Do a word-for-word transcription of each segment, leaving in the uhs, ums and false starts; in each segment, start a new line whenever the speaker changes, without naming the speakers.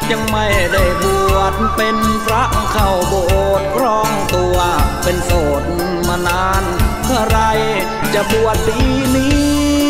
ยังไม่ได้บวชเป็นพระเข้าโบสถ์ครองตัวเป็นโสดมานานเมื่อไรจะบวชปีนี้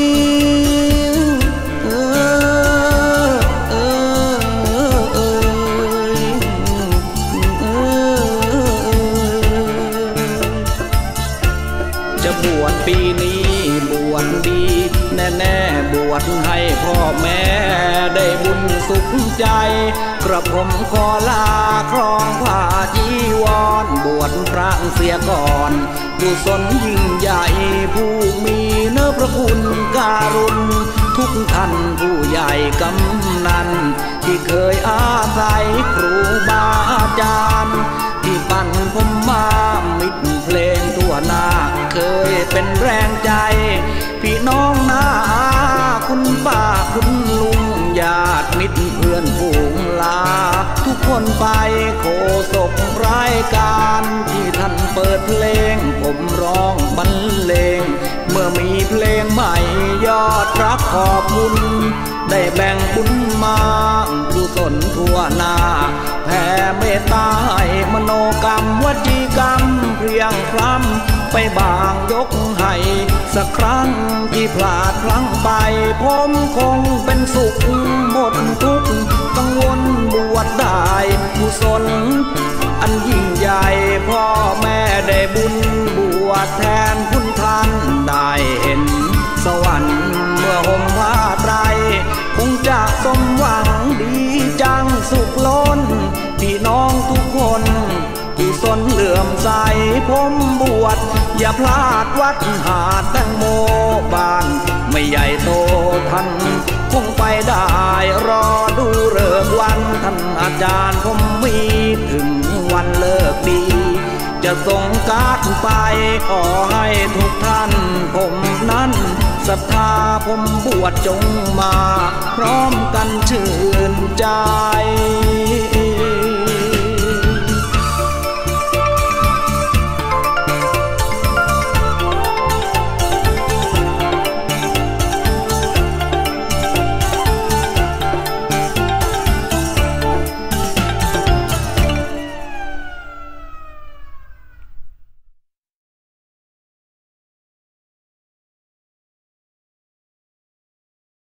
จะบวชปีนี้บวชดีแน่ๆบวชให้พ่อแม่ได้บุญสุขใจกระผมขอลาครองผ้าจีวรบวชพระเสียก่อนกุศลยิ่งใหญ่ผู้มีเนื้อพระคุณการุณทุกท่านผู้ใหญ่กำนันที่เคยอาศัยครูบาอาจารย์ที่ปั่นผมมามิตรเพลงทั่วหน้าเคยเป็นแรงใจพี่น้องนาคุณป้าคุณลุงญาติมิตรเพื่อนฝูงลาทุกคนไปโฆษกรายการที่ท่านเปิดเพลงผมร้องบรรเลงเมื่อมีเพลงใหม่ยอดรักขอบคุณได้แบ่งบุญมากุศลทั่วหน้าแผ่เมตตาให้มโนกรรมวจีกรรมเพียงพร้ำไปบางยกให้สักครั้งที่พลาดพลั้งไปผมคงเป็นสุขหมดทุกกังวลบวชได้กุศลอันยิ่งใหญ่พ่อแม่ได้บุญบวชแทนคุณท่านได้เห็นสวรรค์เมื่อห่มผ้าไตรคงจะสมหวังดีจังสุขล้นพี่น้องทุกคนกุศลเหลื่อมใสผมบวชอย่าพลาดวัดหาดแตงโมบ้านไม่ใหญ่โตท่านคงไปได้รอดูเลิกวันท่านอาจารย์ผมมีถึงวันเลิกดีจะส่งการ์ดไปขอให้ทุกท่านผมนั้นศรัทธาผมบวชจงมาพร้อมกันชื่นใจ